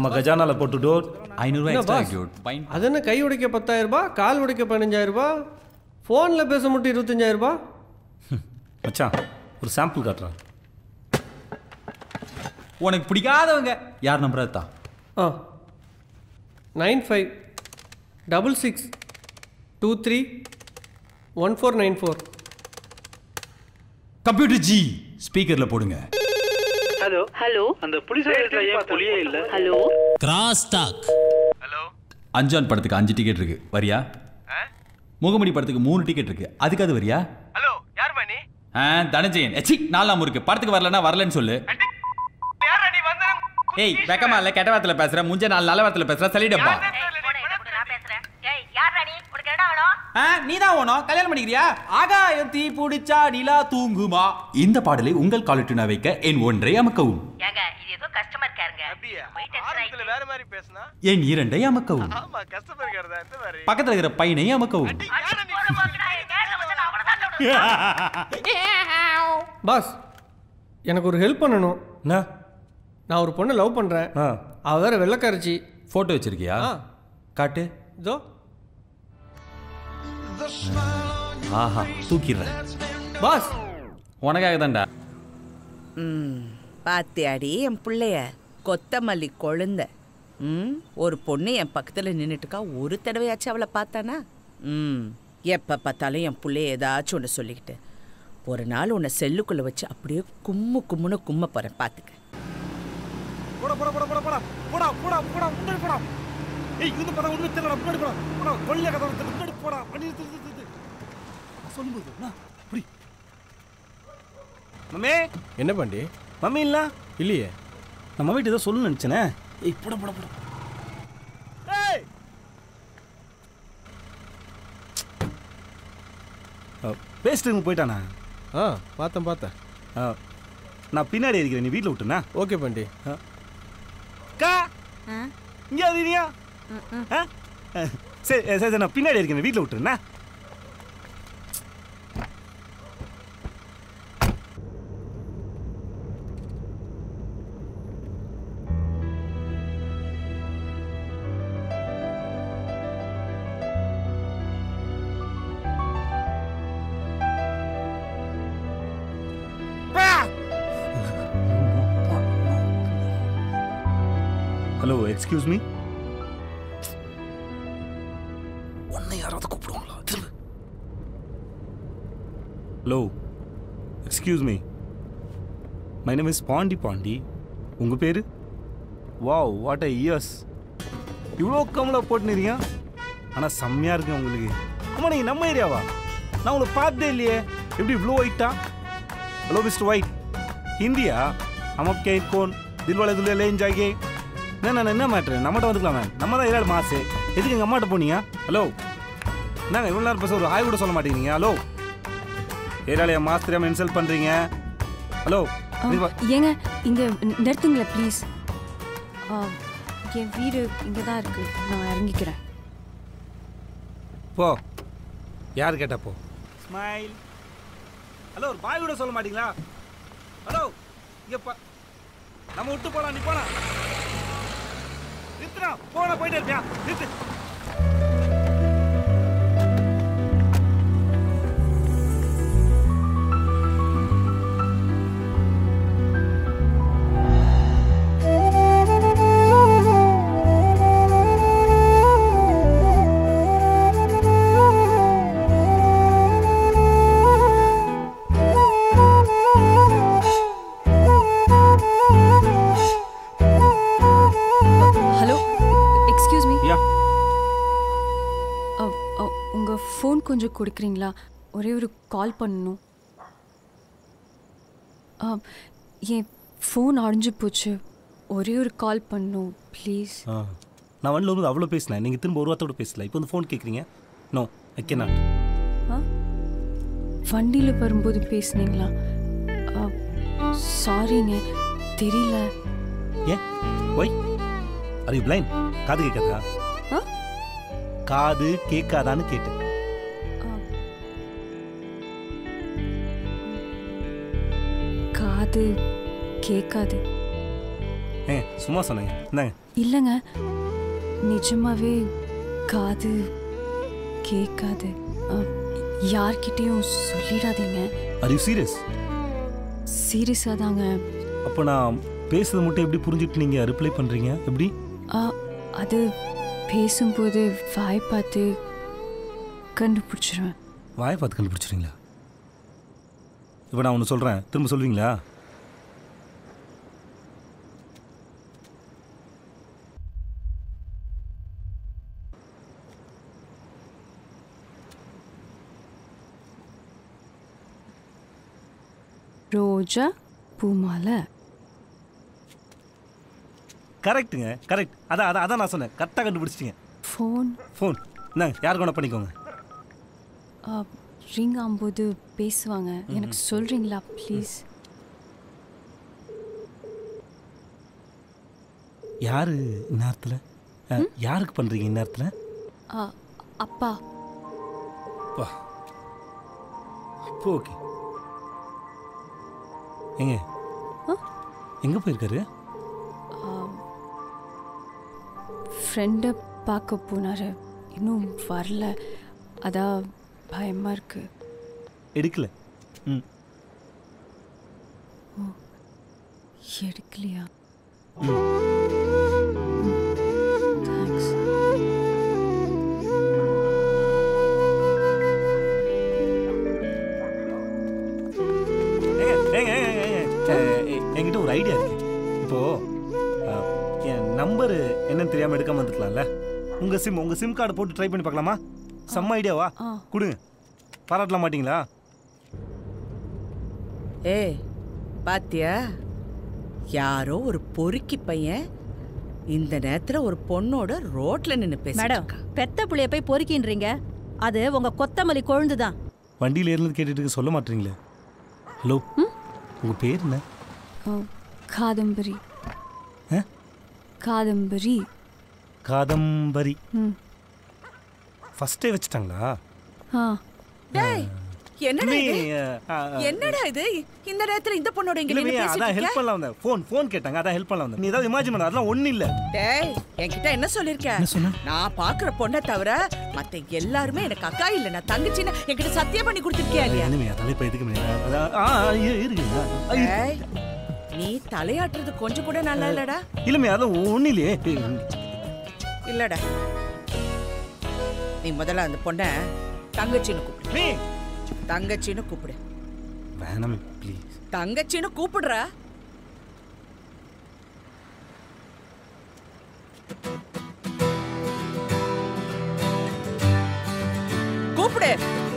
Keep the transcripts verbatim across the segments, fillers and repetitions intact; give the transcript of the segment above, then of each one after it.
நம்ம கஜானால போட்டுட்டு ஐநூறுரூவா எக்ஸ்ட்ரா டியூட். அது என்ன கை உடைக்க பத்தாயிரம் ரூபாய், கால் உடைக்க பதினஞ்சாயிரம் ரூபாய், ஃபோனில் பேச மட்டும் இருபத்தஞ்சாயிரம் ரூபாய். மச்சான் ஒரு சாம்பிள் காட்டுறான். உனக்கு பிடிக்காதவங்க யார் நம்புறது தான்? ஆ nine five double six two three one four nine four. Computer ஜி ஸ்பீக்கரில் போடுங்க. ஹலோ ஹலோ அந்த புலிஸ் ஸ்டேஷன்ல ஏன் புலியே இல்ல? Hello cross talk. Hello Anjaan படத்துக்கு அஞ்சு டிக்கெட் இருக்கு, வரியா? முகமணி படத்துக்கு மூணு டிக்கெட் இருக்கு, அதுக்கு அது வரியா? ஹலோ யார் மணி? ஆ தனஞ்சயன். எச்சி நாலாம் இருக்கு, படத்துக்கு வரலன்னா வரலன்னு சொல்லு. யார் நீ வந்த? ஏய் வெக்கமா இல்ல, கெட்ட வார்த்தையில பேசுற, முஞ்ச நாலு நல்ல வார்த்தையில பேசுற, சொல்லிடப்பா. நீதான் ஓணும் கல்யாணம் பண்ணிக்கிறியா? ஆகாயம் தீ பிடிச்சா நிலா தூங்குமா. இந்த பாடலை உங்கள் காலட்டுனா வைக்க என் ஒன்றை அமக்கவும். வேற மாதிரி பேசினா என் இரண்டை அமக்கவும். ஆமா கஸ்டமர் கேர் தான் இந்த மாதிரி. பக்கத்துல இருக்கிற பையனை அமக்கவும். பாஸ் எனக்கு ஒரு ஹெல்ப் பண்ணணும். என்ன? நான் ஒரு பொண்ணை லவ் பண்ணுறேன். ஆ அவ வேற வெள்ளக்காரச்சி. போட்டோ வச்சிருக்கியா? ஆ காட்டு. இதோ. ஆஹா தூக்கிடுறேன். பாஸ் உனக்காக தான்டா. ம் பாத்தியாடி என் பிள்ளைய கொத்தமல்லி கொழுந்த. ம் ஒரு பொண்ணு என் பக்கத்தில் நின்றுட்டுக்கா, ஒரு தடவையாச்சும் அவளை பார்த்தானா? ம் எப்போ பார்த்தாலும் என் பிள்ளைய ஏதாச்சும் ஒன்று சொல்லிக்கிட்டு ஒரு நாள் உன்னை செல்லுக்குள்ளே வச்சு அப்படியே கும்மு கும்முன்னு கும்ம போகிறேன், பார்த்துக்க. போடா போடா போடா போடா போடா போடா போடா போடா முன்னாடி போடா. ஏய் இது படம் ஒண்ணு தெரியல, முன்னாடி போடா போடா கொல்ல கதை வந்து முன்னாடி போடா. பண்ணி திரு திரு சொல்லும்போது என்ன அப்படி மம்மே என்ன பண்ணி? மம்மி இல்ல இல்லையே. நம்ம வீட்டு ஏதோ சொல்லணும்னு நினச்சேனே. ஏய் போட போட போட. ஏய் பேஸ்ட்டுங்க போயிட்டானா? ஆ பார்த்தேன் பார்த்தேன். நான் பின்னாடி இருக்கிறேன், நீ வீட்டில் விட்டுனா? ஓகே பண்டி. கா இங்கே இருக்கீங்க? சரி சரி சரி நான் பின்னாடி இருக்கேன், வீட்டில் விட்டுருண்ணா. Hello excuse me. உன்னை யாராவது கூப்பிடுவாங்களா? திரும்ப. Hello excuse me, my name is Pandi Pandi. உங்கள் பேர்? Wow what a ears. இவ்வளோ கம்மலாக போட்டுனீங்க, ஆனால் செம்மையாக இருக்குங்க உங்களுக்கு. ஆமாம் நீங்கள் நம்ம ஏரியாவா? நான் உங்களை பார்த்ததே இல்லையே, எப்படி இவ்வளோ ஒயிட்டா? ஹலோ மிஸ்டர் ஒயிட், ஹிந்தியா? हम आपके कौन दिल वाले दुल्हे ले जाएंगे? என்ன என்ன மேட்ரு நம்மகிட்ட வந்துக்கலாமே, நம்ம தான் ஏழு மாசு. எதுக்கு எங்கள் அம்மாட்ட போனீங்க? ஹலோ என்னங்க இவ்வளோ நேரம் பேச ஒரு ஆய் கூட சொல்ல மாட்டேங்கிறீங்க? ஹலோ ஏழாலையா மாசு தெரியாமல் இன்சல்ட் பண்ணுறீங்க? ஹலோ ஏங்க இங்கே நிறுத்துங்களேன் ப்ளீஸ். என் வீடு இங்கே தான் இருக்குது, நான் இறங்கிக்கிறேன். போ. யார் கேட்டா போ. ஸ்மைல். ஹலோ ஒரு பாய் கூட சொல்ல மாட்டீங்களா? ஹலோ இங்கே பா, நம்ம விட்டு போலாம். நீ போனா நிறுத்துனா போனா போயிட்டே இருப்பியா? நிறுத்து. ஃபோன் கொஞ்சம் கொடுக்குறீங்களா? ஒரே ஒரு கால் பண்ணணும். என் ஃபோன் அடைஞ்சு போச்சு, ஒரே ஒரு கால் பண்ணணும் ப்ளீஸ். நான் வண்டியில் வந்து அவ்வளோ பேசினேன், நீங்கள் திரும்ப ஒரு வாரத்தோடு பேசல. இப்போ வந்து ஃபோன் கேட்குறீங்க. No I can not. ஆ வண்டியில் வரும்போது பேசுனீங்களா? சாரிங்க, தெரியல. ஏன் ஒய் ஆர் யூ பிளைண்ட்? காது கேட்காதா? காது கேட்காதான்னு கேட்டேன். காது கேட்காது. ஏ சும்மா சொன்னீங்க இந்தாங்க. இல்லைங்க நிஜமாவே காது கேட்காது. அஹ், யார்கிட்டயும் சொல்லிடாதீங்க. Are you serious? சீரியஸாக தாங்க. அப்போ நான் பேசுறது மட்டும் எப்படி புரிஞ்சுட்டு நீங்கள் ரிப்ளை பண்ணுறீங்க எப்படி? அஹ், அது பேசும்போது வாய் பார்த்து கண்டுபிடிச்சிருவேன். வாயை பார்த்து கண்டுபிடிச்சிருங்களா? இப்போ நான் ஒன்று சொல்கிறேன், திரும்ப சொல்வீங்களா? ரோஜா பூமாலை. கரெக்டுங்க, கரெக்ட். அதான் அதான் அதான் நான் சொன்னேன், கரெக்டாக கண்டுபிடிச்சிட்டிங்க. ஃபோன் ஃபோன் இந்தாங்க, யாருக்கு வேணா பண்ணிக்கோங்க. ரிங் ஆகும்போது பேசுவாங்க. எனக்கு சொல்கிறீங்களா ப்ளீஸ்? யாரு இந்நேரத்தில்? யாருக்கு பண்ணுறீங்க இந்நேரத்தில்? அப்பா. வா அப்போ ஓகே. எங்க எங்கே போயிருக்காரு? ஃப்ரெண்டை பார்க்க போனார், இன்னும் வரல. அதான் பயமாக இருக்கு. எடுக்கல. ம் எடுக்கலையா? ம் தேங்க்ஸ். என்கிட்ட ஒரு ஐடியா இருக்கு. இப்போ என் நம்பரு என்னன்னு தெரியாமல் எடுக்காமல் வந்துக்கலாம்ல. உங்கள் சிம் உங்கள் சிம் கார்டு போட்டு ட்ரை பண்ணி பார்க்கலாமா? செம்ம ஐடியாவா? கொடுங்க. பாராட்டலாம் மாட்டீங்களா? ஏய் பாத்தியா, யாரோ ஒரு பொறுக்கி பையன் இந்த நேரத்துல ஒரு பொண்ணோட ரோட்ல நின்னு பேசிட்டு மேடம், இருக்கான். பெத்த புள்ளைய போய் பொறுக்கின்றீங்க. அது உங்க கொத்தமல்லி கொழுந்துதான். வண்டியில் ஏறினது கேட்டுட்டு இருக்க, சொல்ல மாட்டீங்களே. ஹலோ, உங்கள் பேர் என்ன? காதம்பரி. ஆ? காதம்பரி. காதம்பரி. ம். ஃபர்ஸ்டே வச்சுட்டாங்களா? ஆ. டேய் என்னடா நீ, இது? ஆ, ஆ, என்னடா இது இந்த நேரத்துல இந்த பொண்ணோட இங்க இல்லையே, நின்னு அதான் பேசிட்டு ஹெல்ப் இருக்க? பண்ணலாம் வந்தேன். ஃபோன் ஃபோன் கேட்டாங்க, அதான் ஹெல்ப் பண்ணலாம் வந்தேன். நீ ஏதாவது இமேஜின் பண்ண, அதெல்லாம் ஒன்றும் இல்லை. டேய் என்கிட்ட என்ன சொல்லிருக்க? என்ன சொன்ன? நான் பாக்குற பொண்ணை தவிர மத்த எல்லாருமே எனக்கு அக்கா இல்ல நான் தங்கச்சின்னு என்கிட்ட சத்தியம் பண்ணி கொடுத்திருக்கியா இல்லையா? என்னமே அதெல்லாம் இப்போ எதுக்கு மேலே? அதான் ஆ இரு- இருக்குங்க. ஆ, இருக்கு. டேய் நீ தலையாட்டுறது கொஞ்சம் கூட நல்லா இல்லடா. இல்லைமே அதெல்லாம் ஒன்றும் இல்லையே. இல்லடா, நீ முதல்ல அந்த பொண்ணை தங்கச்சின்னு கூப்பிடு. நீ தங்கச்சின்னு கூப்பிடு. வேணாமே ப்ளீஸ். தங்கச்சின்னு கூப்பிடுற. கூப்பிடு.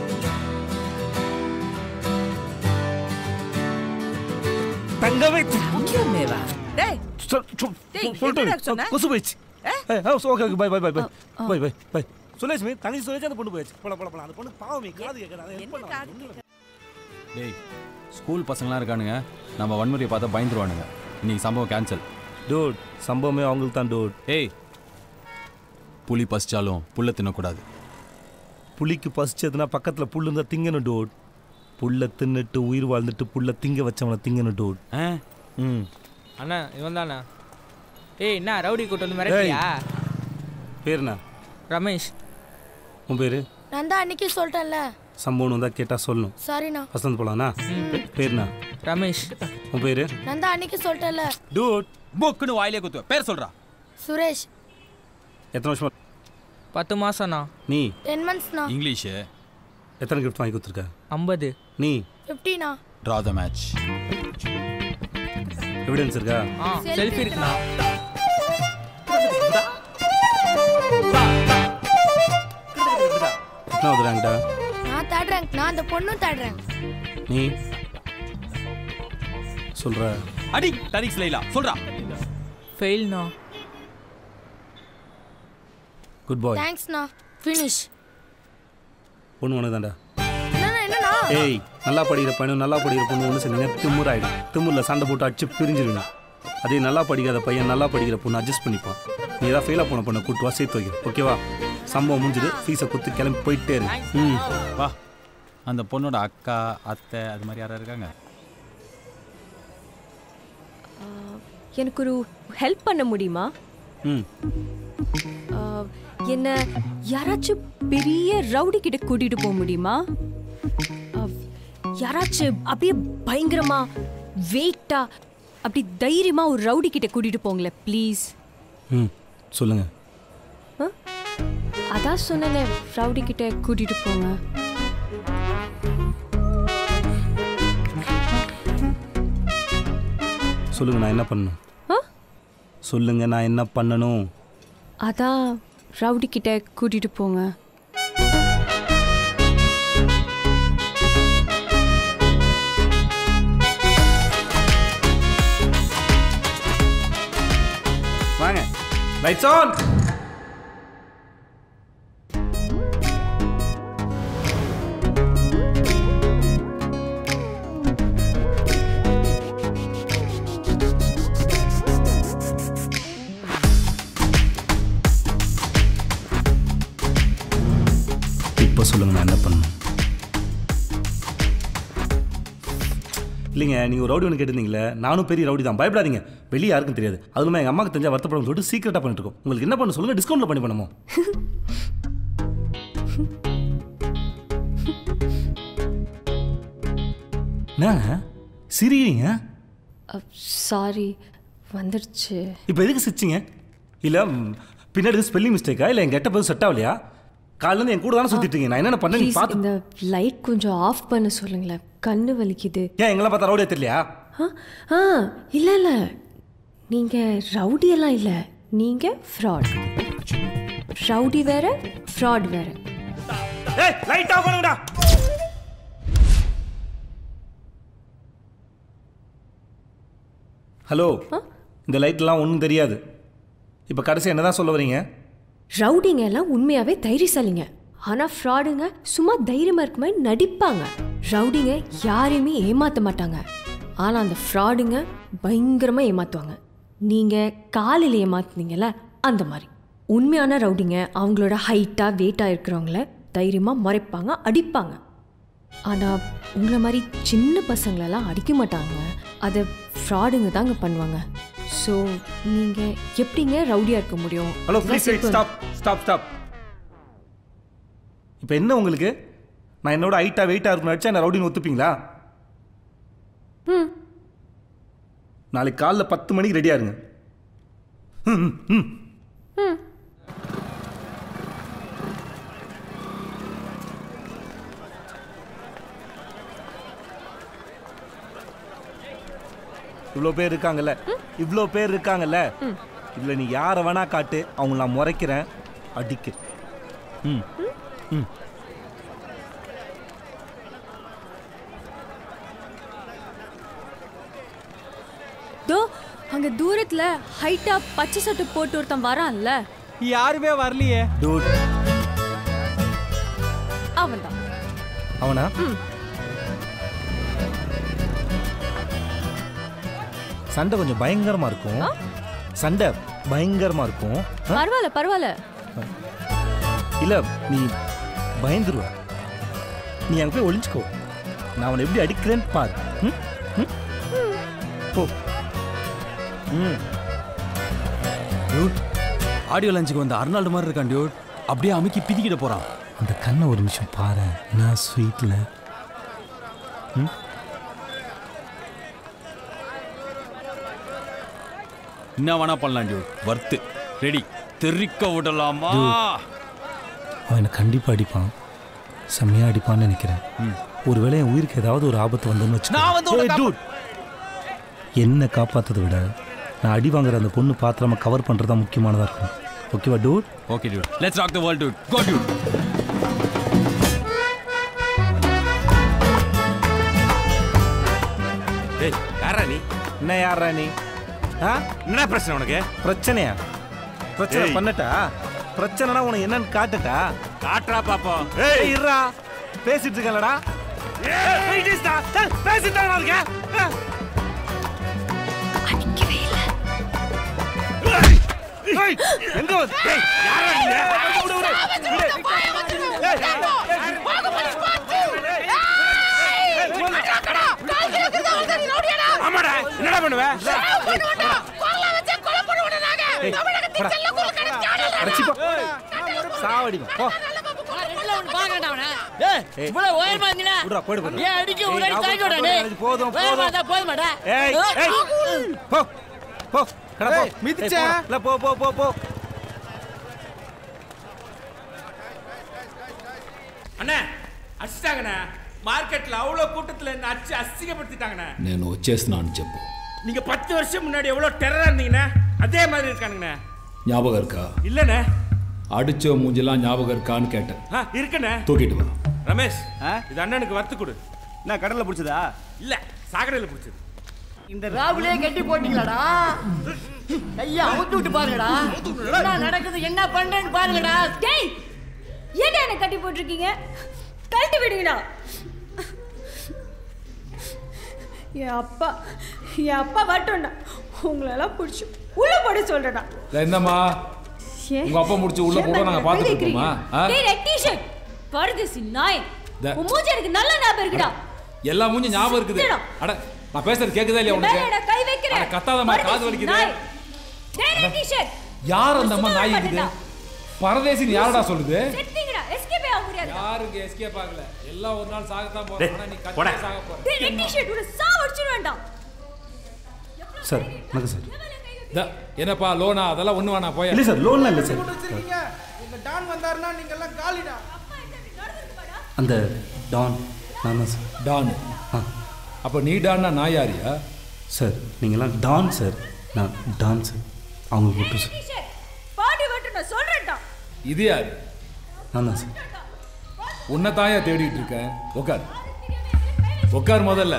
தங்கவே தங்கமேவா? டேய் சொ- சொ- டேய், சொல்லிட்டு என்னடா சொன்ன? கொசு போயிடுச்சு. ஏ? ஏய், ஆ, okay okay bye bye bye bye bye bye bye சுலேஷ் மீ தங்கச்சி சொல்லிச்சு, அந்த பொண்ணு போயிடுச்சு. போல போல போல அந்த பொண்ணு பாவமே காது கேட்கறா. அதை ஹெல்ப் என்ன பண்ணலாம். காது ஒண்ணும் இல்ல. டேய், ஸ்கூல் பசங்களாம் இருக்கானுங்க, நம்ம வன்முறையை பார்த்தா பயந்துருவானுங்க. இன்னைக்கு சம்பவம் கேன்சல். டூட், சம்பவமே அவங்களுக்கு தான் டூட். ஏய், புலி பசிச்சாலும் புல்ல தின்னக்கூடாது. புளிக்கு பசிச்சதுன்னா பக்கத்துல புல்லு இருந்தா திங்கணும் டூட். புல்ல தின்னுட்டு உயிர் வாழ்ந்துட்டு புல்ல திங்க வச்சவனை திங்கணும் டூட். ஆ, ம் அண்ணா இவன் தானே? ஏய் என்ன ரவுடி கூட்டு வந்து மிரட்டியா? பேர் என்ன? ரமேஷ். உன் பேரு? நான் தான் அன்னைக்கு சொல்லிட்டேன்ல. சம்பவம் வந்தா கேட்டா சொல்லணும். சாரிண்ணா. வசந்த் போலானா? பேர் என்ன? ரமேஷ். உன் பேரு? நான் தான் அன்னைக்கு சொல்லிட்டேன்ல. டூட். புக்குன்னு வாயிலே குத்துவ. பேர் சொல்றா. சுரேஷ். எத்தனை வருஷமா? பத்து மாசம்ண்ணா. நீ? டென் மந்த்ஸ்ண்ணா. இங்கிலீஷ். எத்தனை கிஃப்ட் வாங்கி கொடுத்துருக்க? ஐம்பது. நீ? ஃபிஃப்டிண்ணா. Draw the match. எவிடன்ஸ் இருக்கா? ஆ செல்ஃபி இருக்குண்ணா. என்ன வந்துடுறாங்கடா? நான் தேர்ட் ரேங்க். நான் அந்த பொண்ணும் தேர்ட் ரேங்க். நீ சொல்ற? அடி தரிக்ஸ் லைலா சொல்றா. ஃபெயில்ண்ணா. Good bye. தேங்க்ஸ்ண்ணா. ஃபினிஷ். பொண்ணு உனக்கு தான்டா. என்னண்ணா என்னண்ணா? ஏய், நல்லா படிக்கிற பையனும் நல்லா படிக்கிற பொண்ணு ஒன்று செஞ்சீங்க திமுர் ஆகிடும். திமுரில் சண்டை போட்டு அடிச்சு பிரிஞ்சிருவீங்க. அதே நல்லா படிக்காத பையன் நல்லா படிக்கிற பொண்ணு அட்ஜஸ்ட் பண்ணிப்பான். நீ ஏதாவது ஃபெயிலாக போன பொண்ணை கூட்டு வா, சேர்த்து வைக்க. ஓகேவா? சம்பவம் முடிஞ்சுது, ஃபீஸை கொடுத்து கிளம்பி போயிட்டே இரு. ம் வா. அந்த பொண்ணோட அக்கா அத்தை அது மாதிரி யாரா இருக்காங்க? எனக்கு ஒரு ஹெல்ப் பண்ண முடியுமா? ம் அஹ், என்ன யாராச்சும் பெரிய ரவுடி கிட்ட கூட்டிட்டு போக முடியுமா? அஹ், யாராச்சும் அப்படியே பயங்கரமா வெயிட்டா அப்படி தைரியமா ஒரு ரவுடி கிட்ட கூட்டிட்டு போங்களேன் ப்ளீஸ். ம் சொல்லுங்க. அதான் சொன்னேனே, ரவுடி கிட்ட கூட்டிட்டு போங்க. சொல்லுங்க நான் என்ன பண்ணணும்? சொல்லுங்க நான் என்ன பண்ணணும்? அதான் ரவுடி கிட்ட கூட்டிட்டு போங்க. வாங்க. Lights on. இப்போ சொல்லுங்க நான் என்ன பண்ணணும்? இல்லைங்க நீங்கள் ஒரு ரவுடி ஒன்று கேட்டிருந்தீங்களே, நானும் பெரிய ரவுடி தான், பயப்படாதீங்க. வெளியே யாருக்கும் தெரியாது. அதுவும் எங்கள் அம்மாவுக்கு தெரிஞ்சா வருத்தப்படும் சொல்லிட்டு சீக்கிரட்டாக பண்ணிட்டு இருக்கோம். உங்களுக்கு என்ன பண்ண சொல்லுங்க, டிஸ்கவுண்ட்ல பண்ணி பண்ணுமோ? என்ன சிரிங்க? சாரி, வந்துடுச்சு. இப்போ எதுக்கு சிரிச்சிங்க? இல்லை பின்னாடி ஸ்பெல்லிங் மிஸ்டேக்கா? இல்லை என் கெட்ட பதில் செட் ஆகலையா? காலையிலேருந்து என் கூட தானே சுற்றிட்டு நான் என்னென்ன பண்ணேன் Please, பார்த்து. இந்த லைட் கொஞ்சம் ஆஃப் பண்ண சொல்லுங்களேன், கண்ணு வலிக்குது. ஏன் எங்கெல்லாம் பார்த்தா ரவுடியா தெரியலையா? ஆ ஆ இல்லை இல்லை, நீங்கள் ரவுடியெல்லாம் இல்லை, நீங்கள் ஃப்ராட். ரவுடி வேற, ஃப்ராட் வேற. ஏய் லைட் ஆஃப் பண்ணுங்கடா. ஹலோ, இந்த லைட்லாம் ஒன்றும் தெரியாது. இப்போ கடைசி என்ன தான் சொல்ல வரீங்க? ரவுடிங்க எல்லாம் உண்மையாகவே தைரியசாலிங்க, ஆனால் ஃப்ராடுங்க சும்மா தைரியமாக இருக்க மாதிரி நடிப்பாங்க. ரவுடிங்க யாரையுமே ஏமாற்ற மாட்டாங்க, ஆனால் அந்த ஃப்ராடுங்க பயங்கரமாக ஏமாற்றுவாங்க. நீங்கள் காலையில் ஏமாத்துனீங்கல்ல அந்த மாதிரி. உண்மையான ரவுடிங்க அவங்களோட ஹைட்டாக வெயிட்டாக இருக்கிறவங்கள தைரியமாக மறைப்பாங்க, அடிப்பாங்க. ஆனால் உங்களை மாதிரி சின்ன பசங்களெல்லாம் அடிக்க மாட்டாங்க, அதை ஃப்ராடுங்க தாங்க பண்ணுவாங்க. ஸோ நீங்கள் எப்படிங்க ரவுடியாக இருக்க முடியும்? Hello please stop stop stop. இப்போ என்ன உங்களுக்கு? நான் என்னோட ஹைட்டாக வெயிட்டாக இருக்கணும் அடிச்சா என்ன ரவுடின்னு ஒத்துப்பீங்களா? ம் நாளைக்கு காலைல பத்து மணிக்கு ரெடியாக இருங்க. ம் ம் ம் இவ்வளோ பேர் இருக்காங்கல்ல, இவ்வளோ பேர் இருக்காங்கல்ல, இதில் நீ யாரை வேணா காட்டு, அவங்க நான் முறைக்கிறேன், அடிக்க. ம் ம் தோ அங்க தூரத்துல ஹைட்டா பச்சை சட்டை போட்டு ஒருத்தன் வரான்ல, யாருமே வரலையே. டூட் அவன்தான். அவனா? சண்டை கொஞ்சம் பயங்கரமா இருக்கும். சண்டை பயங்கரமா இருக்கும். பரவாயில்ல பரவாயில்ல. இல்ல நீ பயந்துருவ. நீ அங்க போய் ஒளிஞ்சுக்கோ, நான் அவனை எப்படி அடிக்கிறேன்னு பாரு. ம்? ம்? போ. ம். டியூட், ஆடியோ லஞ்சுக்கு வந்த அர்னால்டு மாதிரி இருக்கான் டியூட். அப்படியே அமுக்கி பிதிக்கிட போறான். அந்த கண்ணை ஒரு நிமிஷம் பாரு, நான் ஸ்வீட்ல. ம் என்ன வேணா பண்ணலாம் டியூட், வர்த்து ரெடி, தெரிக்க விடலாமா? அவன் என்னை கண்டிப்பாக அடிப்பான், செம்மையாக அடிப்பான்னு நினைக்கிறேன். ஒருவேளை என் உயிருக்கு ஏதாவது ஒரு ஆபத்து வந்தோன்னு வச்சு, என்னை காப்பாற்றதை விட நான் அடி வாங்குற அந்த பொண்ணு பாத்திரமா கவர் பண்ணுறது தான் முக்கியமானதாக இருக்கும். ஓகேவா dude? Okay dude, let's rock the world dude. Go dude. டேய் யாரா நீ? என்ன யாரா நீ? ஆ என்ன பிரச்சனை உனக்கு? பிரச்சனையா? பிரச்சனை பண்ணட்டா? பிரச்சனைனா உனக்கு என்னன்னு காட்டட்டா? காட்டுறா பாப்போம். ஏய் இருடா, பேசிட்டு இருக்கலடா. ஏய் டிஸ்டா, பேசிட்டு தான் இருக்கேன். அடிக்கவே இல்ல. ஏய் எங்க வந்து? ஏய் யாரா நீ? விடு விடு. ஏய் வாங்க போலீஸ் பாத்து. ஏய் அடடா, கால் கேக்குதா வந்து நீ ரவுடியாடா? ஆமாடா, என்னடா பண்ணுவ? பண்ணுவடா. ஏய், அடைச்சி போ. சாவடிமா போ. ஏய், விட்றா, போயிடு, போயிடு. ஏய், நான் போதும், போதும். ஏய், ஏய், போ, போ, கடை போ. ஏய், மிதிச்ச. ஏய், போடா. இல்ல, போ, போ, போ, போ. అన్నా అచ్చిటాగనా మార్కెట్లో అవ్వలో కూటத்துல என்ன அச்சு அசிங்கப்படுத்திட்டாங்கண்ணா. నేను వచ్చేస్తున్నాను చెప్పు. நீங்க பத்து வருஷம் முன்னாடி எவ்வளவு டெரரா இருந்தீங்கண்ணா அதே மாதிரி இருக்கானுங்கண்ணா. ஞாபகம் இருக்கா? இல்லண்ணே. அடிச்ச மூஞ்செல்லாம் ஞாபகம் இருக்கான்னு கேட்டேன். ஆ இருக்குண்ணே. தூக்கிட்டு வா. ரமேஷ் இது அண்ணனுக்கு வறுத்து கொடு. என்ன கடல்ல பிடிச்சதா? இல்ல சாக்கடையில பிடிச்சது. இந்த ராவுலே கட்டி போட்டீங்களாடா? ஐயா அவுத்து விட்டு பாருங்கடா. என்ன நடக்குது என்ன பண்றேன்னு பாருங்கடா. டேய் ஏன்டா என்ன கட்டி போட்டிருக்கீங்க? கழட்டி விடுங்கடா. என் அப்பா என் அப்பா வரட்டும்டா உங்களெல்லாம் பிடிச்சி உள்ள போட சொல்றடா. என்னம்மா உங்க அப்பா முடிச்சு உள்ள போட நாங்க பாத்துட்டு இருக்கோமா? டேய் ரெட் டி-ஷர்ட் பர்தேசி நாய். உன் மூஞ்சி எனக்கு நல்ல ஞாபகம் இருக்குடா. எல்லா மூஞ்சி ஞாபகம் இருக்குது. அட நான் பேசுறது கேக்குதா இல்லையா உனக்கு? நான் கை வைக்கிறேன். அட கத்தாதம்மா காது வலிக்குது. டேய் ரெட் டி-ஷர்ட் யார் அந்த அம்மா நாய் இருக்குது? பரதேசின்னு யாரடா சொல்லுது? செத்திங்கடா எஸ்கேப் ஆக முடியாது. யாருக்கு எஸ்கேப் ஆகல? எல்லாம் ஒரு நாள் சாகத்தான் போறோம். ஆனா நீ கட்டி சாக போற. டேய் ரெட் டி-ஷர்ட் உட சாவடிச்சிடுவேன்டா. சார் வணக்கம் சார். த என்னப்பா லோனா அதெல்லாம் ஒண்ணு வேணா போய். இல்ல சார் லோன்லாம் இல்ல சார். உங்க டான் வந்தாருன்னா நீங்க எல்லாம் காலிடா. அந்த டான் நான் தான் சார். டான். அப்ப நீ டான்னா நான் யாரியா? சார் நீங்கெல்லாம் டான் சார். நான் டான் சார். அவங்க விட்டு சார். பாடி விட்டு நான் சொல்றேன்டா. இது யாரு? நான் தான் சார். உன்னை தாயா தேடிட்டு இருக்கேன். உட்கார் உட்கார் முதல்ல.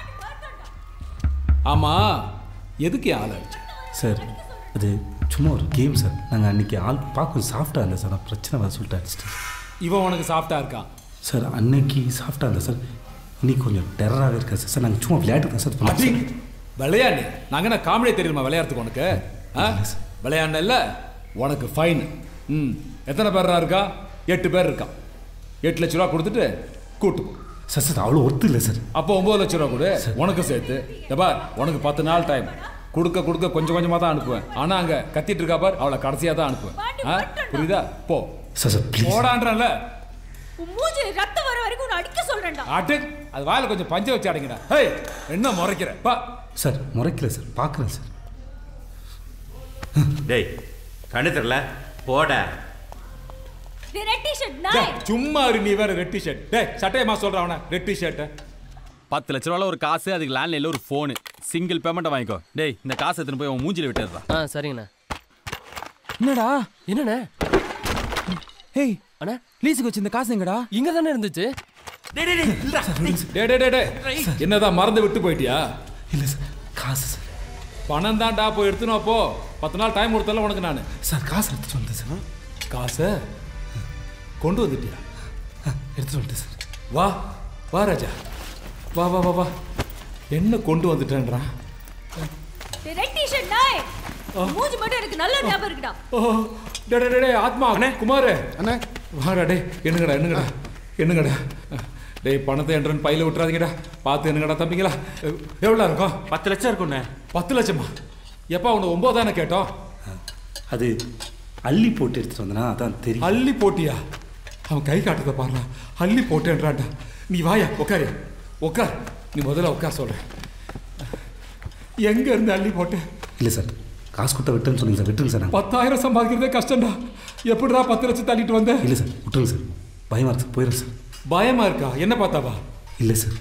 ஆமா எதுக்கு ஆள் அடிச்ச? சார் அது சும்மா ஒரு கேம் சார். நாங்கள் அன்றைக்கி ஆள் பார்க்க சாஃப்டாக இல்லை சார். நான் பிரச்சனை வர சொல்லிட்டு அடிச்சிட்டேன். இவன் உனக்கு சாஃப்டாக இருக்கான் சார். அன்னைக்கு சாஃப்டாக இல்லை சார். இன்னைக்கு கொஞ்சம் டெரராகவே இருக்கா சார். சார் நாங்கள் சும்மா விளையாட்டு தான் சார் பண்ணோம். விளையாடு நாங்கள் என்ன காமெடியே தெரியுமா விளையாடுறதுக்கு உனக்கு? விளையாடல உனக்கு ஃபைன். ம் எத்தனை பேரா இருக்கா? எட்டு பேர் இருக்கா. எட்டு லட்ச ரூபா கொடுத்துட்டு கூட்டு சார். சார் அவ்வளோ ஒர்த்து இல்லை சார். அப்போ ஒம்பது லட்ச ரூபா கொடு உனக்கு சேர்த்து. பார் உனக்கு பத்து நாள் டைம். கொடுக்க கொடுக்க கொஞ்சம் கொஞ்சமாக தான் அனுப்புவேன். ஆனால் அங்கே கத்திட்டு இருக்கா பார் அவளை கடைசியாக தான் அனுப்புவேன். புரியுதா? போ சார். Sir please போடான்றல. உன் மூஞ்சி ரத்தம் வர வரைக்கும் நான் அடிக்க சொல்றேன்டா. அடு அது வாயில கொஞ்சம் பஞ்ச வச்சு அடங்கடா. ஹேய் என்ன முறைக்கிற? பா சார் முறைக்கல சார். பார்க்குறேன் சார். டேய் கண்ணு தெரியல போட. டேய் ரெட் டி-ஷர்ட் நாய். சும்மா இரு நீ வேற ரெட் டி-ஷர்ட். டேய் சட்டையமா சொல்றா அவன ரெட் டி-ஷர்ட். பத்து லட்ச ரூபால ஒரு காசு அதுக்கு லேண்ட்லைன்ல ஒரு ஃபோனு சிங்கிள் பேமெண்ட்டை வாங்கிக்கோ. டேய் இந்த காசை எடுத்துன்னு போய் உன் மூஞ்சில விட்டுறா. ஆ சரிங்கண்ணா. என்னடா என்னண்ணே? ஹேய் அண்ணா லீஸுக்கு வச்சு இந்த காசு எங்கடா? இங்க தானே இருந்துச்சு. டேய் டேய் டேய் இல்லடா. டேய் டேய் டேய் என்னதான் மறந்து விட்டு போயிட்டியா? இல்லை சார் காசு சார். பணம் தான்டா போய் எடுத்துனோ. அப்போ பத்து நாள் டைம் கொடுத்தல உனக்கு நான். சார் காசு எடுத்துட்டு வந்தேன் சார். காசை கொண்டு வந்துட்டியா? எடுத்துட்டு வந்துட்டேன் சார். வா வா ராஜா வா வா வா வா. என்ன கொண்டு வந்துட்டேன்றான்? டேய் ரெட் டி-ஷர்ட் நாய். மூஞ்சி மட்டும் எனக்கு நல்ல ஞாபகம் இருக்குடா. ஓ டேய் டேய் டேய் ஆத்மா குமார் அண்ணே வாடா. டேய் என்னங்கடா என்னங்கடா என்னங்கடா. டேய் பணத்தை என்றன்னு பையில விட்டுறாதீங்கடா. பார்த்து என்னங்கடா தம்பிங்களா. எவ்வளோ இருக்கும்? பத்து லட்சம் இருக்கும்ண்ணே. பத்து லட்சமா? எப்பா உனக்கு ஒன்பது தானே கேட்டோம். அது அள்ளி போட்டு எடுத்துட்டு வந்தனா அதான் தெரியும். அள்ளி போட்டியா? அவன் கை காட்டுறத பாருடா. அள்ளி போட்டேன்றான்டா. நீ வாயா உட்காரு உட்கார். நீ முதல்ல உட்கார் சொல்கிறேன். எங்க இருந்து அள்ளி போட்டேன்? இல்லை சார் காசு கொடுத்தா விட்டுன்னு சொன்னீங்க சார். விட்டுருங்க சார். பத்தாயிரம் சம்பாதிக்கிறதே கஷ்டம்டா. எப்படிடா பத்து லட்சம் தள்ளிட்டு வந்தேன்? இல்லை சார் விட்டுருங்க சார். பயமாக இருக்கு சார். போயிடும் சார். பயமா இருக்கா? என்ன பார்த்தாவா? இல்லை சார்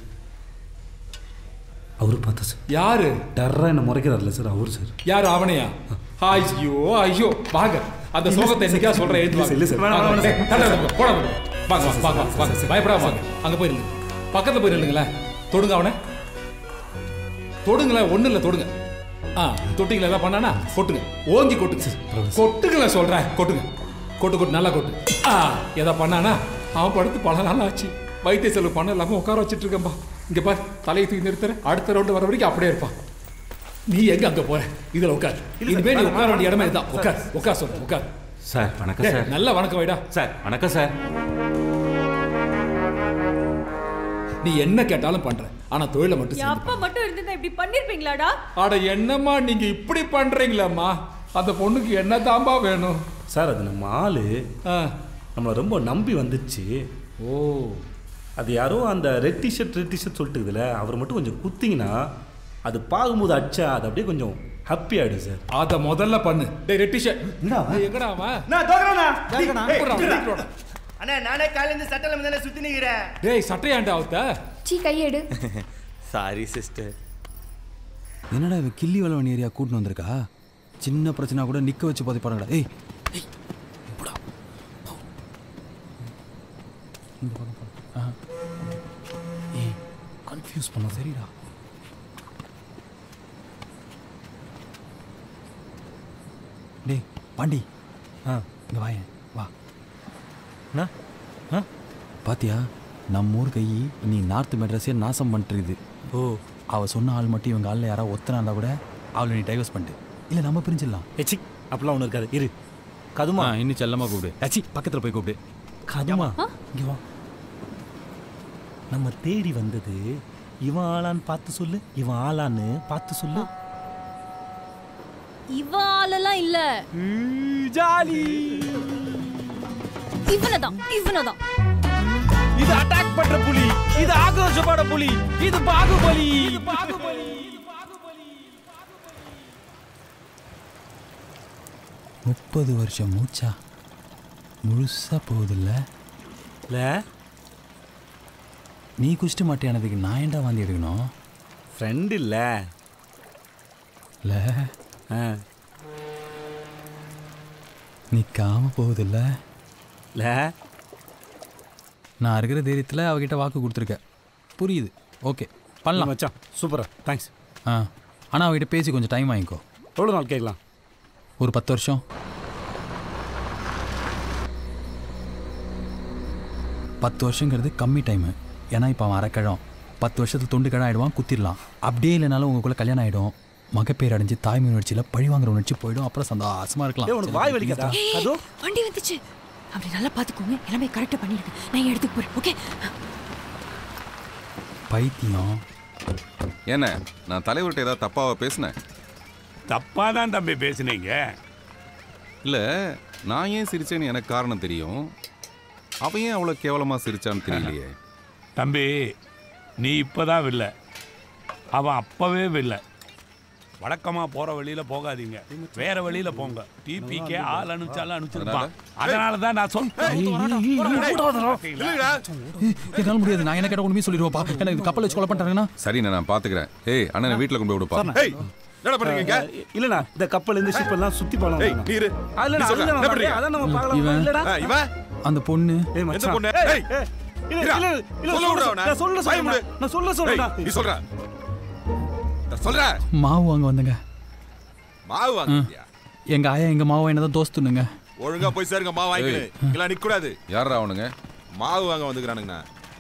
அவரு பார்த்தா சார். யாரு? டர்ரா என்ன முறைக்கிறார்ல சார் அவரு சார். யாரு அவனையா? ஐயோ ஐயோ வாங்க அந்த சோகத்தை என்னைக்கா சொல்றேன். இல்லை சார் போட வாங்க வாங்க வாங்க பயப்படாம வாங்க. அங்க போயிருங்க பக்கத்துல போயிருங்களா. தொடுங்க அவனை தொடுங்களேன். ஒண்ணு இல்லை தொடுங்க. ஆ தொட்டிங்களா ஏதாவது பண்ணானா கொட்டுங்க. ஓங்கி கொட்டுங்க. கொட்டுங்களேன் சொல்றேன். கொட்டுங்க கொட்டு கொட்டு நல்லா கொட்டு. ஆ எதா பண்ணானா அவன் படுத்து பல நாள் ஆச்சு. வைத்திய செலவு பண்ண இல்லாம உட்கார வச்சுட்டு இருக்கேன்பா. இங்க பாரு தலையை தூக்கி நிறுத்துற. அடுத்த ரவுண்டு வர வரைக்கும் அப்படியே இருப்பான். நீ எங்க அங்க போற? இதுல உட்கார். இனிமே நீ உட்கார வேண்டிய இடமே இதுதான். உட்கார் உட்கார் சொல்ற உட்கார். சார் வணக்கம் சார். நல்ல வணக்கம் வைடா. சார் வணக்கம் சார். நீ என்ன கேட்டாலும் பண்ற. ஆனா தொழில மட்டும் அப்பா மட்டும் இருந்தா இப்படி பண்ணிருப்பீங்களாடா? அட என்னம்மா நீங்க இப்படி பண்றீங்களாம்மா? அந்த பொண்ணுக்கு என்ன தாம்பா வேணும்? சார் அது நம்ம ஆளு நம்மளை ரொம்ப நம்பி வந்துச்சு. ஓ, அது யாரோ அந்த ரெட் டிஷர்ட் ரெட் டிஷர்ட் சொல்லிட்டு இதில் அவர் மட்டும் கொஞ்சம் குத்திங்கன்னா அது பார்க்கும்போது அடிச்சா அது அப்படியே கொஞ்சம் ஹாப்பி ஆகிடும் சார். அதை முதல்ல பண்ணு. டேய் ரெட் டிஷர்ட் எங்கடா அவன்? அண்ணா நானே காலையில சட்டல மேல சுத்தி நிக்கிறேன். டேய் சட்டையாண்டா அவத்த சீ கையெடு. Sorry sister. என்னடா இவ கிள்ளி வளவன் ஏரியா கூட்டின்னு வந்திருக்கா? சின்ன பிரச்சனை கூட நிக்க வச்சு பாதி பாருங்கடா. ஏய் போடா. இந்த பக்கம் போ. ஏய் கன்ஃபியூஸ் பண்ண சரிடா. டேய் பாண்டி, ஆ இங்க வாயேன் வா. என்ன ஆ பாத்தியா நம்ம ஊர் கை நீ நார்த் மெட்ராஸே நாசம் பண்ணிட்டுருக்குது. ஓ, அவள் சொன்ன ஆள் மட்டும் இவங்க ஆளில் யாராவது ஒத்தனா இருந்தால் கூட அவளை நீ டைவர்ஸ் பண்ணிட்டு இல்லை நம்ம பிரிஞ்சிடலாம். ஏச்சி அப்படிலாம் ஒன்று இருக்காது. இரு கதுமா இன்னும் செல்லமாக கூப்பிடு. ஏச்சி பக்கத்தில் போய் கூப்பிடு. கதுமா இங்கே வா. நம்ம தேடி வந்தது இவன் ஆளான்னு பார்த்து சொல்லு. இவன் ஆளான்னு பார்த்து சொல்லு. இவாலெல்லாம் இல்ல, ஜாலி இவனதான் இவனதான். இது அட்டாக் பண்ற புலி, இது ஆக்ரோஷப்பட புலி, இது பாகுபலி. இது பாகுபலி. முப்பது வருஷம் மூச்சா முழுசா போகுதில்ல. இல்லை நீ குடிச்சிட்டு மாட்டேனதுக்கு நான் ஏன்டா வாந்தி எடுக்கணும்? ஃப்ரெண்ட் இல்லை இல்லை ஆ நிற்காம போகுதில்ல. இல்லை நான் இருக்கிற தைரியத்தில் அவகிட்ட வாக்கு கொடுத்துருக்கேன். புரியுது. ஓகே பண்ணலாம் மச்சான். சூப்பரா தேங்க்ஸ். ஆ ஆனால் அவகிட்ட பேசி கொஞ்சம் டைம் வாங்கிக்கோ. எவ்வளோ நாள் கேட்கலாம்? ஒரு பத்து வருஷம். பத்து வருஷங்கிறது கம்மி டைமு. ஏன்னா இப்போ அவன் அரைக்கழம். பத்து வருஷத்துக்கு தொண்டு கிழம் ஆகிடுவான், குத்திடலாம். அப்படியே இல்லைனாலும் உங்களுக்குள்ள கல்யாணம் ஆகிடும். மகப்பேர் அடைஞ்சு தாய்மை உணர்ச்சியில் பழி வாங்குற உணர்ச்சி போயிடும். அப்புறம் சந்தோஷமா இருக்கலாம். உனக்கு வாய் வலிக்காதா? அதோ வண்டி வந்துச்சு. அப்படி நல்லா பார்த்துக்கோங்க. எல்லாமே கரெக்டாக பண்ணிடுங்க. நான் எடுத்துக்கு போகிறேன். ஓகே பைத்தியம். என்ன நான் தலைவர்கிட்ட ஏதாவது தப்பாவா பேசினேன்? தப்பா தான் தம்பி பேசுனீங்க. இல்லை நான் ஏன் சிரிச்சேன்னு எனக்கு காரணம் தெரியும். அவன் ஏன் அவ்வளோ கேவலமாக சிரிச்சான்னு தெரியலையே. தம்பி நீ இப்போதான் வில்ல, அவன் அப்பவே வில்ல. வழக்கமாக போகிற வழியில் போகாதீங்க, வேற வழியில் போங்க. டிபிக்கே ஆள் அனுப்பிச்சாலும் அனுப்பிச்சிருப்பான். அதனால தான் நான் சொல்றேன். என்னால் முடியாது. நான் என்ன கேட்ட உண்மையை சொல்லிடுவோப்பா. எனக்கு கப்பல் வச்சு கொலை பண்ணிட்டாங்கன்னா சரி நான் பார்த்துக்கிறேன். ஏய் அண்ணன் வீட்டில் கொண்டு போய் விடுப்பா. என்ன பண்றீங்க? இல்லண்ணா இந்த கப்பல் இந்த ஷிப் எல்லாம் சுத்தி போலாம். ஏய் நீ இரு. இல்ல என்ன பண்றீங்க? அத நம்ம பார்க்கலாம். இல்லடா இவன் அந்த பொண்ணு. ஏய் மச்சான் பொண்ணு. ஏய் இல்ல இல்ல இல்ல சொல்றா. நான் சொல்ல சொல்றேன். நான் சொல்ல சொல்றேன். நீ சொல்றா. நான் சொல்றேன். மாவு வாங்க வந்தங்க. மாவு வாங்கியா? எங்க ஆயா எங்க மாவு என்னதான் தோஸ்துனுங்க. ஒழுங்கா போய் சேருங்க. மாவு வாங்கிடு. இங்க நிக்க கூடாது. யாரா அவனுங்க? மாவு வாங்க வந்துக்கறானுங்க.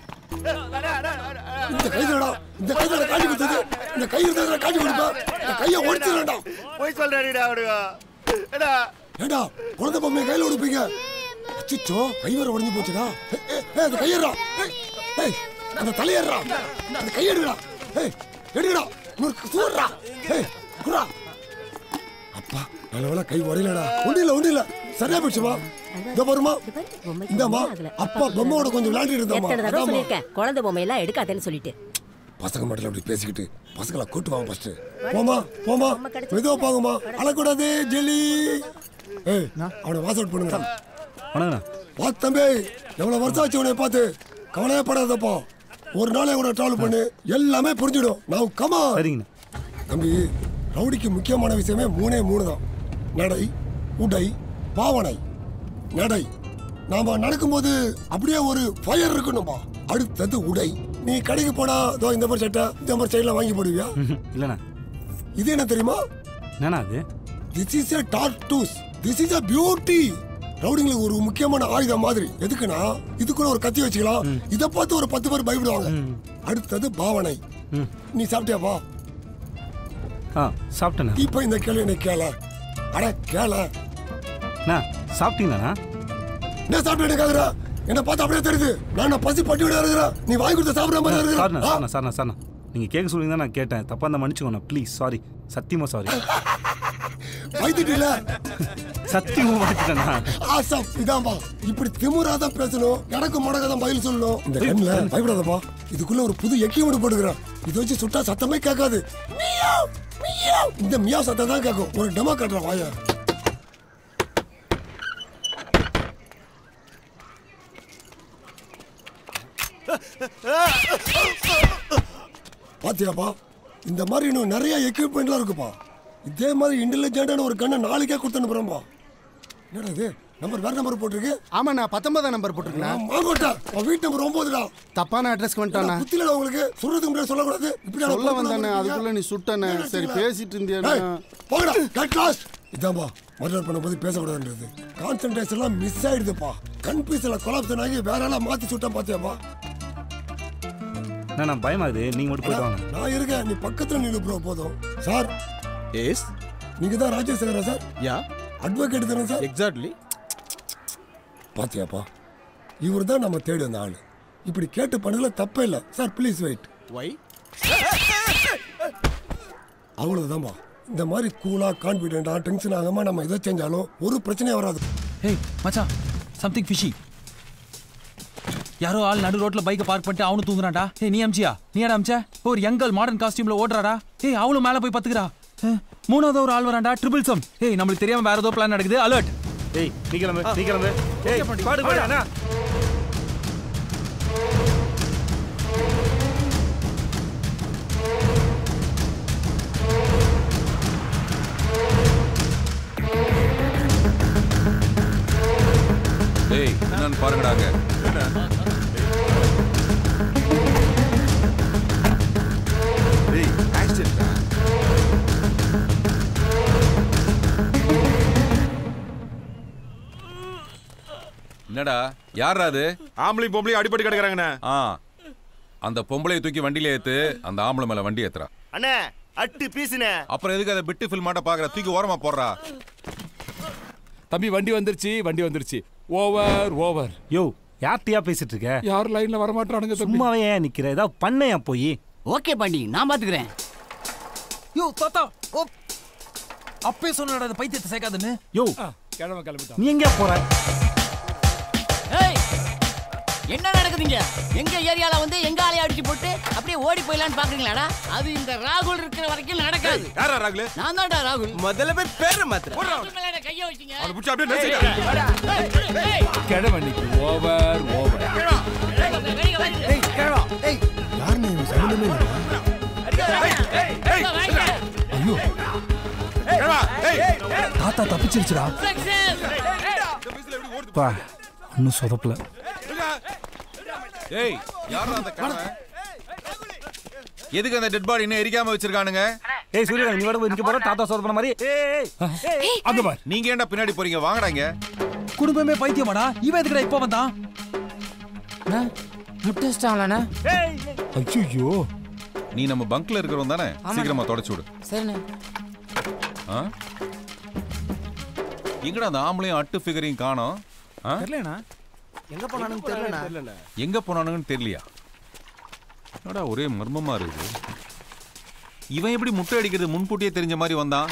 இந்த கைதடா இந்த கைதடா காட்டி கொடுத்தது. இந்த கை இருந்தா காட்டி கொடுப்பா. இந்த கையை ஒடிச்சிரடா. போய் சொல்றேடா அவடுங்க. ஏடா ஏடா குழந்தை பொம்மை கையில ஒடிப்பீங்க. அச்சச்சோ கை வர உடைஞ்சு போச்சுடா. ஏய் அந்த கையறா. ஏய் அந்த தலையறா. அந்த கை எடுடா. ஏய் எடுடா. நூறு சூறா. ஏய் குறா. அப்பா நல்லவேளை கை உடையலடா. ஒண்ணு இல்ல ஒண்ணு இல்ல. சரியா போச்சுமா. இந்த பாருமா. இந்தமா அப்பா பொம்மையோட கொஞ்சம் விளையாடிட்டு இருந்தாமா. எத்தனை தடவை சொல்லிருக்கேன் குழந்தை பொம்மை எல்லாம் எடுக்காதேன்னு சொல்லிட்டு. பசங்க மட்டும் அப்படி பேசிக்கிட்டு பசங்களை கூட்டு வாங்க ஃபர்ஸ்ட். போமா போமா மெதுவா போங்கம்மா. அழக்கூடாது ஜெலி. ஏய் அவனை வாஸ் அவுட் பண்ணுங்க. வணங்கண்ணா. வா தம்பி எவ்வளவு வருஷம் ஆச்சு உன்னை பார்த்து. கவலையே படாதப்பா. ஒரு நாளே கூட டிராவல் பண்ணு எல்லாமே புரிஞ்சிடும். நான் கமா. சரிங்கண்ணா. தம்பி ரவுடிக்கு முக்கியமான விஷயமே மூணே மூணு தான். நடை உடை பாவனை. நடை நாம நடக்கும்போது அப்படியே ஒரு ஃபயர் இருக்கணும்பா. அடுத்தது உடை. நீ கடைக்கு போனா இதோ இந்த மாதிரி சட்டை இந்த மாதிரி சைட்ல வாங்கி போடுவியா? இல்லண்ணா. இது என்ன தெரியுமா? என்னண்ணா அது? This is a tortoise. This is a beauty. ரவுடிங்களுக்கு ஒரு முக்கியமான ஆயுதம் மாதிரி. எதுக்குன்னா இதுக்குள்ள ஒரு கத்தி வச்சுக்கலாம். இதை பார்த்து ஒரு பத்து பேர் பயப்படுவாங்க. அடுத்தது பாவனை. நீ சாப்பிட்டியாப்பா? ஆ சாப்பிட்டேண்ணா. இப்போ இந்த கேள்வி என்ன கேள. அட கேள. நான் சாப்பிட்டீங்களாண்ணா? என்ன சாப்பிட்டு கேக்குற? என்ன பார்த்தா அப்படியே தெரியுது. நான் பசி பட்டி விட இருக்கிறேன். நீ வாங்கி கொடுத்த சாப்பிட மாதிரி இருக்கிறேன். சார்ண்ணா சார்ண்ணா சார்ண்ணா நீங்கள் கேட்க சொல்லி தான் நான் கேட்டேன். தப்பாக இருந்தால் மன்னிச்சுக்கோண்ணா ப்ளீஸ். சாரி சத்தியமாக சாரி. வைத்துட்டீல சத்தியமா மாத்திட்டேனா? ஆசம் இதான்பா. இப்படி திமுறாதான் பேசணும், எனக்கு முடக்கதான் பதில் சொல்லணும். இந்த கண்ணுல பயப்படாதப்பா. இதுக்குள்ள ஒரு புது எக்கியோடு போட்டுக்கிறேன். இதை வச்சு சுட்டா சத்தமே கேட்காது. இந்த மியா சத்தம் தான் கேட்கும். ஒரு டெமோ காட்டுற வாய. பாத்தியாப்பா, இந்த மாதிரி இன்னும் நிறைய எக்யூப்மெண்ட்லாம் இருக்குப்பா. இதே மாதிரி இன்டெலிஜென்டான ஒரு கண்ணை நாளைக்கே கொடுத்து அனுப்புறேன்பா. என்னடா இது நம்பர் வேற நம்பர் போட்டிருக்கு? ஆமா நான் பத்தொன்பதாம் நம்பர் போட்டிருக்கேன். மாங்கோட்டா வீட்டு நம்பர் ஒன்பதுடா. தப்பான அட்ரஸ்க்கு வந்துட்டானே. புத்திலடா உங்களுக்கு. சொல்றதுக்கு முன்னாடி சொல்லக்கூடாது. இப்படி சொல்ல வந்தானே, அதுக்குள்ள நீ சுட்டானே. சரி பேசிட்டு இருந்தியா? போங்கடா கட் கிளாஸ். இதான்பா மர்டர் பண்ணும்போது பேசக்கூடாதுன்றது. கான்சென்ட்ரேஷன்லாம் மிஸ் ஆயிடுதுப்பா. கன்ஃபியூஷன்ல கொலாப்ஷன் ஆகி வேற ஆளா மாத்தி சுட்டா பாத்தியாப்பா? நான் பயமாது. நீங்க மட்டும் போயிட்டு வாங்க. நான் இருக்கேன், நீ பக்கத்துல நின்னு ப்ரோ போதும். சார் எஸ் நீங்க தான் ராஜேஷ் சார்? யா அட்வொகேட் தானே சார்? எக்ஸாக்ட்லி. பாத்தியாப்பா, இவர் தான் நம்ம தேடி வந்த ஆளு. இப்படி கேட்டு பண்ணதுல தப்பே இல்லை சார். Please wait. வை அவ்வளவுதான்பா. இந்த மாதிரி கூலா கான்ஃபிடென்டா டென்ஷன் ஆகாம நம்ம எதை செஞ்சாலும் ஒரு பிரச்சனையும் வராது. ஏய் மச்சான், சம்திங் ஃபிஷி. யாரோ ஆள் நடு ரோட்ல பைக்கை பார்க் பண்ணிட்டு அவனு தூங்குறான்டா. ஏய் நீ அமிச்சியா? நீ ஏடா அமிச்ச? ஒரு யங்கல் மாடர்ன் காஸ்டியூம்ல ஓடுறாடா. ஏய் அவளும் மேல போய் பத்துக்கிறா. மூணாவது ஒரு ஆள் வரான்டா, ட்ரிபிள் சம். ஏய் நம்மளுக்கு தெரியாம வேற ஏதோ பிளான் நடக்குது. அலர்ட். ஏய் நீ கிளம்பு, நீ கிளம்பு. ஏய் பாடு பாடு அண்ணா. ஏய் என்னன்னு பாருங்கடாங்க. டேய் ஆக்சிடென்ட். என்னடா யாரா அது? ஆம்பளை பொம்பளை அடிபட்டு கிடக்குறாங்கண்ணே. ஆ அந்த பொம்பளையை தூக்கி வண்டியில ஏத்து. அந்த ஆம்பளை மேல வண்டி ஏத்துறா. அண்ணே அட்டு பீஸ்னே. அப்புறம் எதுக்கு அதை பிட்டு ஃபில் மாட்ட பாக்குற? தூக்கி ஓரமா போடுறா. தம்பி வண்டி வந்துருச்சு, வண்டி வந்துருச்சு. Over over. யோ யார்ட்டியா பேசிட்டு இருக்க? யார் லைன்ல வர மாட்டானுங்க. சும்மாவே ஏன் நிக்கிற? ஏதாவது பண்ணையா போய்? ஓகே பாண்டி, நான் பாத்துக்கிறேன். யோ தாத்தா, ஓ அப்பே சொன்னடா அந்த பைத்தியத்தை சேர்க்காதன்னு. யோ கிளம்ப கிளம்பிட்டான். நீ எங்க போற? ஏய் என்ன நடக்குதுங்க? எங்க ஏரியால வந்து எங்க ஆளைய அடிச்சு போட்டு அப்படியே ஓடி போயிடலான்னு பாக்குறீங்களாடா? அது இந்த ராகுல் இருக்கிற வரைக்கும் நடக்காது. யாரா ராகுல்? நான் தான்டா ராகுல். முதல்ல பேர் பேரு மாத்திர. மேல கைய வச்சீங்க. அது புடிச்சு அப்படியே நெசிடா. கிளம்ப நிக்கு. Over over. ஏய் கேளா. ஏய் யார் நீ? சம்பந்தமே இல்ல. ஏய் ஏய் ஐயோ கேளா. ஏய் தாத்தா தப்பிச்சிருச்சுடா. பா இன்னும் சொதப்பல. ஏய் யாரா அந்த காண? எதுக்கு அந்த டெட் பாடி இன்னும் எரிக்காம வச்சிருக்கானுங்க? ஏய் சூர்யா நீ வட நிக்க போற தாத்தா சொதப்பன மாதிரி. ஏய் ஏய் அங்க பார். நீங்க ஏன்டா பின்னாடி போறீங்க? வாங்கடா இங்க. குடும்பமே பைத்தியமாடா. இவன் எதுக்குடா இப்போ வந்தான்? முட்டஸ்டாங்களாண்ணா? ஏய் ஐயோ நீ நம்ம பங்க்ல இருக்கிறவன் தானே? சீக்கிரமா தொடச்சு விடு. சரிண்ணே. ஆ எங்கடா அந்த ஆம்பளையும் அட்டு ஃபிகரையும் காணோம்? தெரியலண்ணா. எங்க போனானுங்க தெரியலண்ணா. எங்க போனானுங்கன்னு தெரியலையா? என்னடா ஒரே மர்மமா இருக்குது. இவன் எப்படி முட்டை அடிக்கிறது முன்கூட்டியே தெரிஞ்ச மாதிரி வந்தான்?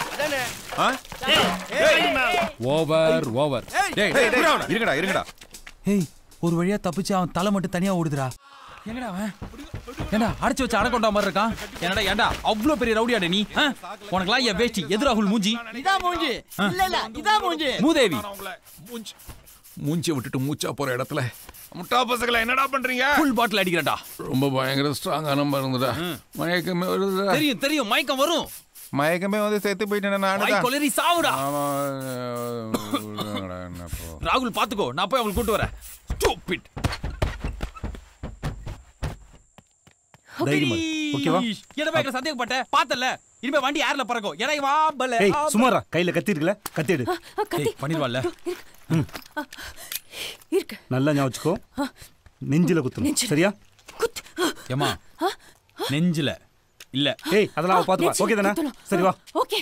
Over over. டேய் இருங்கடா இருங்கடா. ஏய் ஒரு வழியா தப்பிச்சு அவன் தலை மட்டும் தனியா ஓடுதுடா. எங்கடா அவன்? ஏண்டா அடிச்சு வச்சு அடக்கொண்டா மாதிரி இருக்கான். என்னடா ஏண்டா அவ்வளவு பெரிய ரவுடியாடே நீ? உனக்குலாம் என் வேஷ்டி எது ராகுல் மூஞ்சி? இதா மூஞ்சி. இல்ல இல்ல இதா மூஞ்சி. மூதேவி மூஞ்சி விட்டுட்டு மூச்சா போற இடத்துல முட்டா பசங்கள என்னடா பண்றீங்க? ஃபுல் பாட்டில் அடிக்கிறடா. ரொம்ப பயங்கர ஸ்ட்ராங்கா நம்பர் இருந்தடா. மயக்கமே வருதுடா. தெரியும் தெரியும் மயக்கம் வரும். மயக்கமே வந்து செத்து போயிட்டேன் நானு. கொலரி சாவுடா. ராகுல் பாத்துக்கோ, நான் போய் அவங்களை கூட்டி வரேன். ஸ்டூபிட். தைரியமா ஓகேவா? என்ன பயங்கர சந்தேகப்பட்ட பார்த்தல. இனிமே வண்டி ஏர்ல பறக்கும். இறங்கி வா பல. ஏய் சுமாரா கையில கத்தி இருக்குல, கத்தி எடு. ஏய் பண்ணிடுவால. இருக்கு. நல்லா ஞாபகம் வச்சுக்கோ. நெஞ்சில குத்தணும். சரியா? குத்து. ஏமா நெஞ்சில இல்ல. ஏய் அதெல்லாம் பாத்து பா. ஓகே தானே? சரி வா. ஓகே.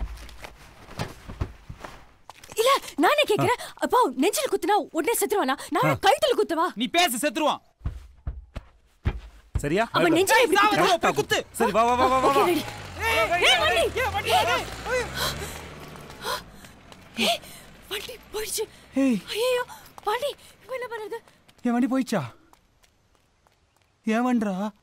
இல்ல நானே கேக்குறேன். அப்பா நெஞ்சில குத்துனா உடனே செத்துருவானா? நான் கழுத்துல குத்தவா? நீ பேச செத்துருவான். சரியா? அவன் நெஞ்சில எப்படி குத்து? சரி வா வா வா வா வா. ஏய் வண்டி. ஏய் வண்டி. வண்டி போயிடுச்சு. ஏய் ஐயோ பாண்டி இப்போ என்ன பண்றது? என் வண்டி போயிடுச்சா? ஏன் வண்டா